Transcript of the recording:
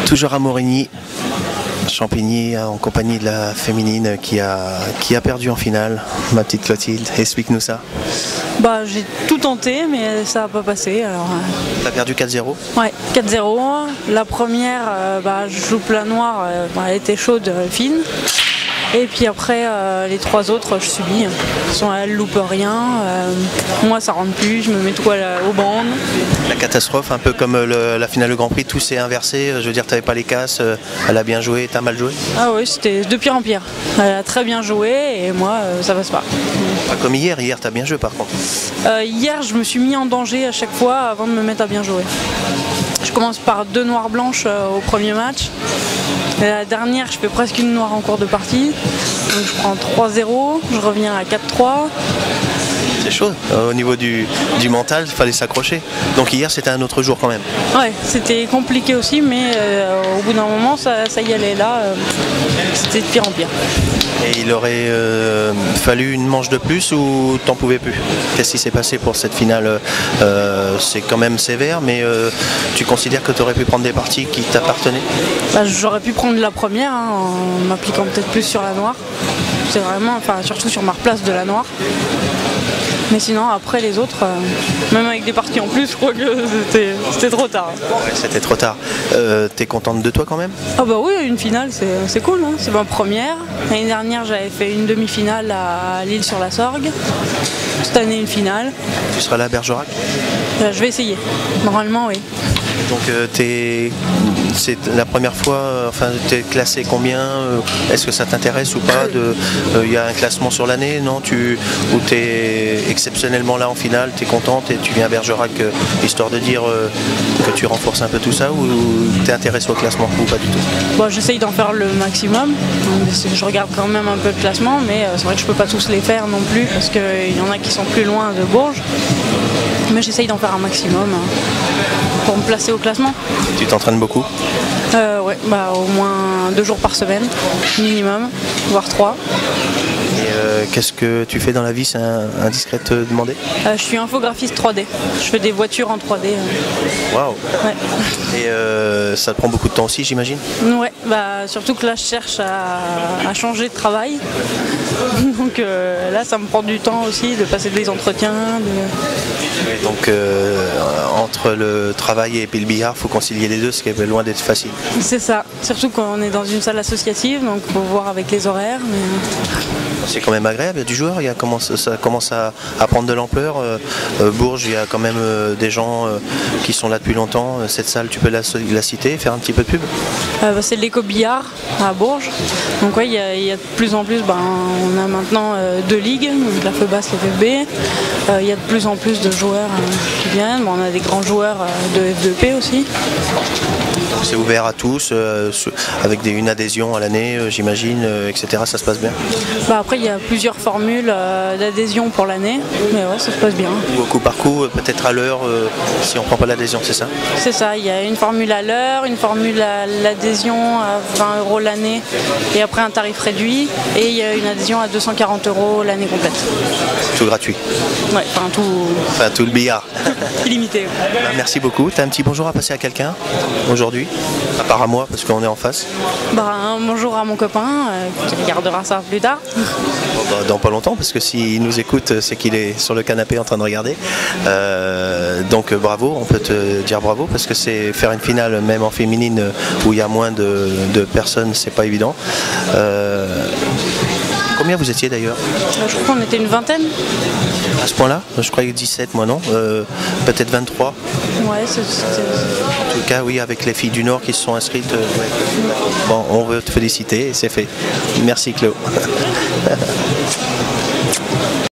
Toujours à Morigny, Champigny en compagnie de la féminine qui a perdu en finale. Ma petite Clotilde, explique-nous ça. Bah, j'ai tout tenté mais ça n'a pas passé. Alors, T'as perdu 4-0? ouais, 4-0. La première, je joue plat noir, elle était chaude, fine. Et puis après, les trois autres, je subis. Elle loupe rien. Moi, ça rentre plus. Je me mets tout aux bandes. La catastrophe, un peu comme la finale du Grand Prix, tout s'est inversé. Je veux dire, t'avais pas les casses, elle a bien joué, t'as mal joué? Ah oui, c'était de pire en pire. Elle a très bien joué et moi, ça passe pas. Pas comme hier. Hier, t'as bien joué par contre. Hier, je me suis mis en danger à chaque fois avant de me mettre à bien jouer. Je commence par 2 noires blanches au premier match. Et la dernière, je fais presque une noire en cours de partie. Donc je prends 3-0, je reviens à 4-3. C'est chaud. Au niveau du mental, il fallait s'accrocher. Donc hier, c'était un autre jour quand même. Ouais, c'était compliqué aussi, mais au bout d'un moment, ça y allait. Là, c'était de pire en pire. Et il aurait fallu une manche de plus ou t'en pouvais plus? Qu'est-ce qui s'est passé pour cette finale? C'est quand même sévère, mais tu considères que tu aurais pu prendre des parties qui t'appartenaient? J'aurais pu prendre la première en m'appliquant peut-être plus sur la noire. C'est vraiment, surtout sur ma place de la noire. Mais sinon, après les autres, même avec des parties en plus, je crois que c'était trop tard. Ouais, c'était trop tard. T'es contente de toi quand même? Ah bah oui, une finale, c'est cool. Hein. C'est ma première. L'année dernière, j'avais fait une demi-finale à Lille-sur-la-Sorgue. Cette année, une finale. Tu seras là à Bergerac? Je vais essayer. Normalement, oui. Donc c'est la première fois, t'es classé combien? Est-ce que ça t'intéresse ou pas? Il y a un classement sur l'année, non? Ou t'es exceptionnellement là en finale, t'es contente et tu viens à Bergerac histoire de dire que tu renforces un peu tout ça, ou t'es intéressé au classement ou pas du tout? Bon, j'essaye d'en faire le maximum. Je regarde quand même un peu le classement, mais c'est vrai que je peux pas tous les faire non plus parce qu'il y en a qui sont plus loin de Bourges. Mais j'essaye d'en faire un maximum pour me placer au classement. Tu t'entraînes beaucoup? Ouais, au moins 2 jours par semaine, minimum, voire 3. Et qu'est-ce que tu fais dans la vie? C'est indiscret de te demander? Je suis infographiste 3D. Je fais des voitures en 3D. Waouh! Ouais. Et ça te prend beaucoup de temps aussi, j'imagine? Ouais, surtout que là je cherche à changer de travail. Donc là ça me prend du temps aussi de passer des entretiens. Et donc entre le travail et puis le billard, il faut concilier les deux, ce qui est loin d'être facile. C'est ça, surtout quand on est dans une salle associative, donc il faut voir avec les horaires. C'est quand même agréable, il y a du joueur, ça commence à prendre de l'ampleur. Bourges, il y a quand même des gens qui sont là depuis longtemps. Cette salle, tu peux la citer, faire un petit peu de pub? C'est l'éco-billard à Bourges. Donc ouais, il y a de plus en plus, on a maintenant 2 ligues, donc la FEBAS et FFB. Il y a de plus en plus de joueurs qui viennent. On a des grands joueurs de F2P aussi. C'est ouvert à tous, avec une adhésion à l'année, j'imagine, etc. Ça se passe bien? Après, il y a plusieurs formules d'adhésion pour l'année, mais ouais, ça se passe bien. Ou au coup par coup, peut-être à l'heure, si on ne prend pas l'adhésion, c'est ça? C'est ça, il y a une formule à l'heure, une formule à l'adhésion à 20 € l'année, et après un tarif réduit, et il y a une adhésion à 240 € l'année complète. Tout gratuit? Ouais, tout le billard. Illimité. Ouais. Merci beaucoup. Tu as un petit bonjour à passer à quelqu'un aujourd'hui? À part à moi, parce qu'on est en face. Un bonjour à mon copain, qui regardera ça plus tard. Dans pas longtemps, parce que s'il nous écoute, c'est qu'il est sur le canapé en train de regarder. Donc bravo, on peut te dire bravo, parce que c'est faire une finale, même en féminine, où il y a moins de personnes, c'est pas évident. Combien vous étiez d'ailleurs? Je crois qu'on était une vingtaine. À ce point-là? Je croyais 17, moi non. Peut-être 23. Ouais, En tout cas, oui, avec les filles du Nord qui se sont inscrites. Ouais. Bon, on veut te féliciter et c'est fait. Merci Cléo.